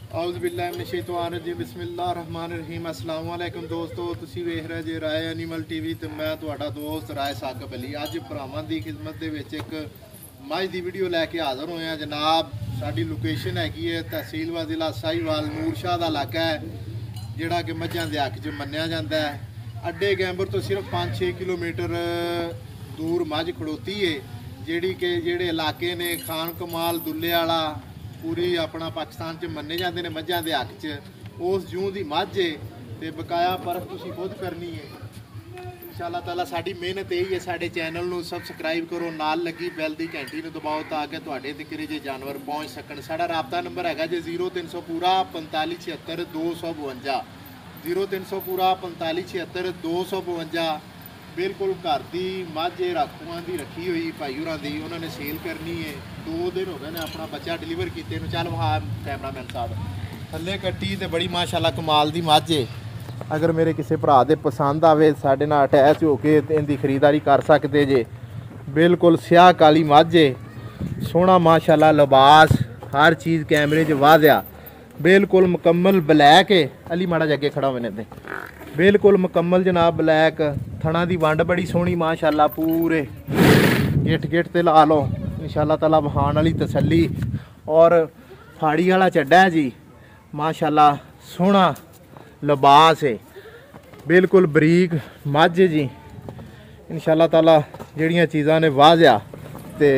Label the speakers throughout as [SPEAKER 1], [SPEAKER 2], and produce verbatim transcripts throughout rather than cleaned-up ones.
[SPEAKER 1] औज़ुबिल्लाहिमिनश्शैतानिर्रजीम बिस्मिल्लाहिर्रहमानिर्रहीम अस्सलाम वालेकुम दोस्तों, तुसी वेख रहे जे राय एनीमल टीवी ते मैं तुहाडा दोस्त राय साकब अली। अज भरावां दी खिदमत दे विच एक मझ दी वीडियो लैके हाज़र होए हैं जनाब। साडी लोकेशन हैगी है तहसील व जिला साहिवाल नूरशाह दा इलाका है, जिहड़ा कि मझां दे हक च मन्निया जांदा है। अड्डे गैंबर तो सिर्फ पाँच छे किलोमीटर दूर मझ खड़ोती है, जिहड़ी कि जिहड़े इलाके ने खान कमाल दुल्ले वाला पूरी अपना पाकिस्तान च मन्ने जाते हैं मझां दे हक च। उस जूं दी मझ है ते बकाया परख तुसीं खुद करनी है इंशाअल्लाह ताला। साडी मेहनत यही है, साडे चैनल नूं सबसक्राइब करो, नाल लगी बैल दी घंटी नूं दबाओ ताकि तुहाडे तक जे जानवर पहुँच सकन। साडा राबता नंबर हैगा जे जीरो तीन सौ पूरा पंताली छिहत्तर दो सौ बवंजा, जीरो तीन सौ पूरा पंताली छिहत्तर दो सौ बवंजा। बिल्कुल घर की मझ राखुआं की रखी हुई भाई होरां दी, उन्होंने सेल करनी है। दो दिन हो गए ने अपना बच्चा डिलीवर किए। चल वहा कैमरामैन साहब थले कट्टी तो बड़ी माशाल्लाह कमाल की मझ है। अगर मेरे किसी भरा दे पसंद आवे साडे नाल अटैच होके इनकी खरीदारी कर सकते जे। बिल्कुल स्याह काली मझ है, सोहना माशाल्लाह लिबास, हर चीज़ कैमरे च वादिया, बिल्कुल मुकम्मल ब्लैक है। अली माड़ा जगे खड़ा होने ते बिल्कुल मुकम्मल जनाब ब्लैक। थणा दी वंड बड़ी सोहनी माशाल्लाह, पूरे गिट गिट ते ला लो इंशाअल्लाह ताला। बहान वाली तसल्ली और फाड़ी वाला चड्डा है जी माशाल्लाह, सोहना लिबास है, बिल्कुल बरीक मझ है जी इंशाअल्लाह ताला। जिहड़ियां चीज़ां ने वाजिया ते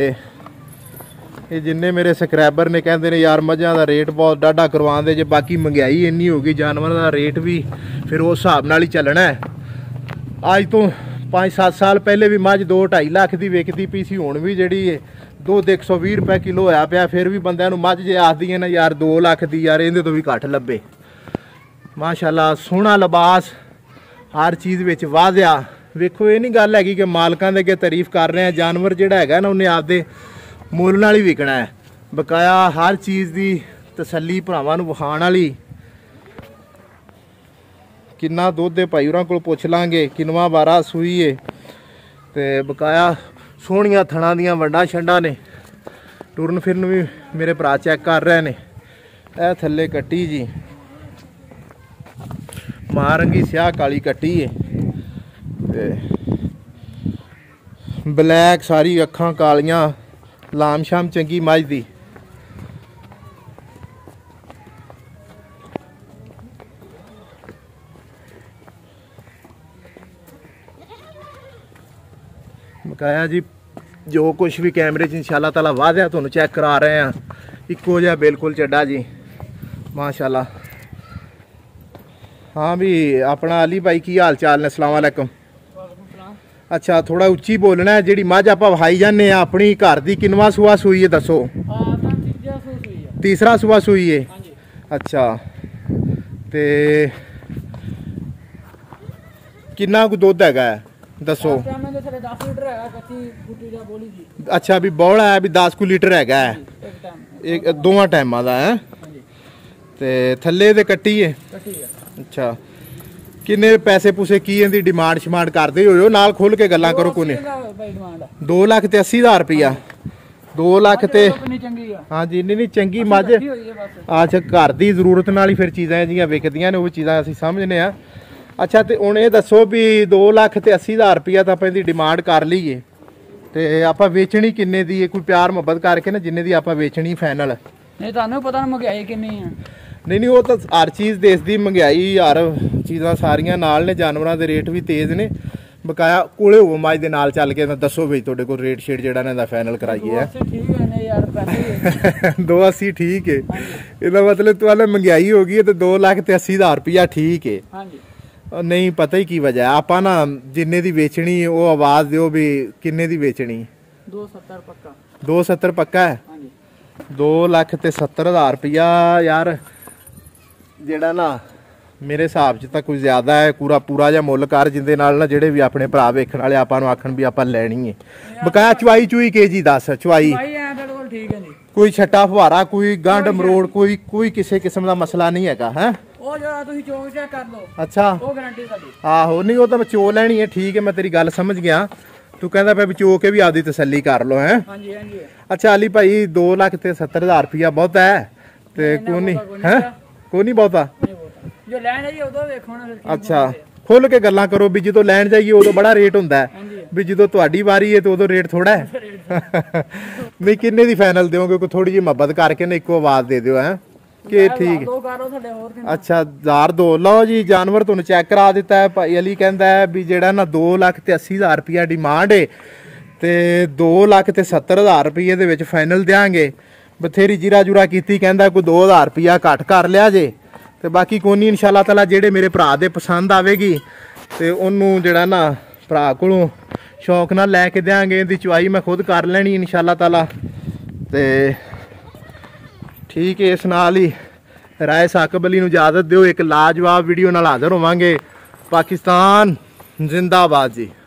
[SPEAKER 1] ये जिन्ने मेरे सबसक्राइबर ने कहते हैं यार मझां का रेट बहुत डाढ़ा करवाते जे, बाकी महंगाई इन्नी हो गई जानवर का रेट भी फिर उस हिसाब नाल ही चलना है। अज तो पाँच सत्त साल पहले भी मझ दो ढाई लाख की विकती पी सी, हुण भी जिहड़ी है दुध एक सौ भी रुपये किलो होया पिया। फिर भी बंदियां नूं मझ जे आखदी ना यार दो लाख की, यार इहदे तो भी घट लब्बे। माशाल्लाह सोहना लिबास, हर चीज़ विच वाधिया। वेखो ये नहीं गल हैगी कि मालकां दे अगे तारीफ कर रहे हैं, जानवर जिहड़ा हैगा ना उन्हें आपदे मुल नाल ही विकना है। बकाया हर चीज़ की तसल्ली भरावां नूं विखाण वाली। किन्ना दुध है भाई होरां कोल पुछ लांगे, किनवा बारा सूई है ते बकाया सोहणियां थणा दियां वंडां छंडां ने। टुरन फिरन भी मेरे भरा चैक कर रहे ने। ए थल्ले कट्टी जी मां रंगी स्याह काली कट्टी है ते ब्लैक सारी अखां कालियां, लाम शाम चंगी मझ दी। बकाया जी जो कुछ भी कैमरे च इंशाअल्लाह ताला वादिया तुहानूं चैक करा रहे हैं, इक्को जिहा बिल्कुल चड्डा जी माशाल्लाह। हाँ भी अपना अली भाई की हाल चाल ने? अस्सलाम वालेकुम। अच्छा थोड़ा उच्ची बोलना है। जी मझ आप वहाई जाने अपनी घर की किनवा सूआ सूई है दसो? तीसरा सूआ सूई है। अच्छा ते किन्ना कु दुध है दसो? अच्छा भी बौला है भी दस कु लीटर है एक दोवां टाइमां दा है ते थल्ले ते कट्टी है। अच्छा किन्ने पैसे पूसे की इहदी डिमांड शिमांड करदे हो? नाल खोल के गल्लां करो। कोने दो लाख ते अस्सी हज़ार रुपया, दो लाख ते हाँ जी नहीं नहीं चंगी मझ। अच्छा घर की जरूरत नाल ही फिर चीज़ां जियां विकदियां ने वो चीज़ां असीं समझने आ। अच्छा तो हुण ये दसो भी दो लाख ते अस्सी हज़ार रुपया तो आप इहदी डिमांड कर लीए ते आपां वेचणी किन्ने दी? कोई प्यार मुहब्बत करके ना जिन्ने दी आपां वेचणी फाइनल।
[SPEAKER 2] नहीं तुहानूं पता महंगाई किन्नी है।
[SPEAKER 1] नहीं नहीं वो तो हर चीज़ देश की महंगाई, हर चीज़ां सारियां नाल ने, जानवरां दे रेट भी तेज़ ने। बकाया कोले हो मझ दे नाल चल के दसो बई तुहाडे कोल रेट शेट जिहड़ा इहदा फाइनल कराइए है। दो अस्सी ठीक है, इसदा मतलब तुहानूं महंगाई हो गई है तो दो लाख ते अस्सी हज़ार रुपया ठीक है। नहीं पता ही की वजह है। आपां ना जिन्ने दी बेचनी वो आवाज़ दिओ भी किन्ने दी बेचनी?
[SPEAKER 2] दो सत्तर पक्का।
[SPEAKER 1] दो सत्तर पक्का है? दो लाख ते सत्तर हज़ार रुपया यार जेड़ा ना मेरे हिसाब से तो कुछ ज़्यादा है। पूरा पूरा जिहा मुल कर जिंदे नाल ना जेड़े भी अपने भरा वेखण वाले आपां नूं आखण भी आपां लैणी है। बकाया चवाई चुई के जी दस? चवाई कोई छट्टा फुहारा, कोई गंढ मरोड़, कोई कोई किसी किस्म का मसला नहीं हैगा है। अच्छा आहो नहीं वो तो मैं चो लैनी है, ठीक है मैं तेरी गल समझ गया। तू कहता पे चो के भी आपकी तसल्ली कर लो है।
[SPEAKER 2] हाँ जी, हाँ जी।
[SPEAKER 1] अच्छा अली भाई दो लाख ते सत्तर हज़ार रुपया बहुत है ते कोई नहीं है ਕੋਈ ਨਹੀਂ ਬਹੁਤਾ
[SPEAKER 2] ਨਹੀਂ ਬਹੁਤਾ ਜੋ ਲੈਣ ਜਾਈਏ ਉਦੋਂ ਵੇਖੋ ਨਾ ਫਿਰ ਕੀ
[SPEAKER 1] ਅੱਛਾ ਖੁੱਲ ਕੇ ਗੱਲਾਂ ਕਰੋ ਵੀ ਜਦੋਂ ਲੈਣ ਜਾਈਏ ਉਦੋਂ ਬੜਾ ਰੇਟ ਹੁੰਦਾ ਹੈ
[SPEAKER 2] ਹਾਂਜੀ
[SPEAKER 1] ਵੀ ਜਦੋਂ ਤੁਹਾਡੀ ਵਾਰੀ ਹੈ ਤੇ ਉਦੋਂ ਰੇਟ ਥੋੜਾ ਹੈ ਨਹੀਂ ਕਿੰਨੇ ਦੀ ਫਾਈਨਲ ਦਿਓਗੇ ਕੋਈ ਥੋੜੀ ਜਿਹੀ ਮੁਹੱਬਤ ਕਰਕੇ ਨਾ ਇੱਕੋ ਆਵਾਜ਼ ਦੇ ਦਿਓ ਹੈ ਕਿ ਠੀਕ
[SPEAKER 2] ਦੋ ਕਰੋ ਤੁਹਾਡੇ ਹੋਰ ਕਿੰਨਾ
[SPEAKER 1] ਅੱਛਾ ਹਜ਼ਾਰ ਦੋ ਲਓ ਜੀ ਜਾਨਵਰ ਤੁਹਾਨੂੰ ਚੈੱਕ ਕਰਾ ਦਿੱਤਾ ਹੈ ਭਾਈ ਅਲੀ ਕਹਿੰਦਾ ਹੈ ਵੀ ਜਿਹੜਾ ਨਾ ਦੋ ਲੱਖ ਤੇ ਅੱਸੀ ਹਜ਼ਾਰ ਰੁਪਇਆ ਡਿਮਾਂਡ ਹੈ ਤੇ ਦੋ ਲੱਖ ਤੇ ਸੱਤਰ ਹਜ਼ਾਰ ਰੁਪਏ ਦੇ ਵਿੱਚ ਫਾਈਨਲ ਦਿਆਂਗੇ ਬਥੇਰੀ ਜੀਰਾ ਜੁਰਾ ਕੀਤੀ ਕਹਿੰਦਾ ਕੋਈ ਦੋ ਹਜ਼ਾਰ ਰੁਪਇਆ ਘੱਟ ਕਰ ਲਿਆ ਜੇ ਤੇ ਬਾਕੀ ਕੋਈ ਨਹੀਂ ਇਨਸ਼ਾਅੱਲਾ ਤਾਲਾ ਜਿਹੜੇ ਮੇਰੇ ਭਰਾ ਦੇ ਪਸੰਦ ਆਵੇਗੀ ਤੇ ਉਹਨੂੰ ਜਿਹੜਾ ਨਾ ਭਰਾ ਕੋਲੋਂ ਸ਼ੌਕ ਨਾਲ ਲੈ ਕੇ ਦਿਆਂਗੇ ਇਹਦੀ ਚੁਆਈ ਮੈਂ ਖੁਦ ਕਰ ਲੈਣੀ ਇਨਸ਼ਾਅੱਲਾ ਤਾਲਾ ਤੇ ਠੀਕ ਹੈ ਇਸ ਨਾਲ ਹੀ ਰਾਏ ਸਾਕਬ ਅਲੀ ਨੂੰ ਇਜਾਜ਼ਤ ਦਿਓ ਇੱਕ ਲਾਜਵਾਬ ਵੀਡੀਓ ਨਾਲ ਹਾਜ਼ਰ ਹੋਵਾਂਗੇ ਪਾਕਿਸਤਾਨ ਜ਼ਿੰਦਾਬਾਦ ਜੀ।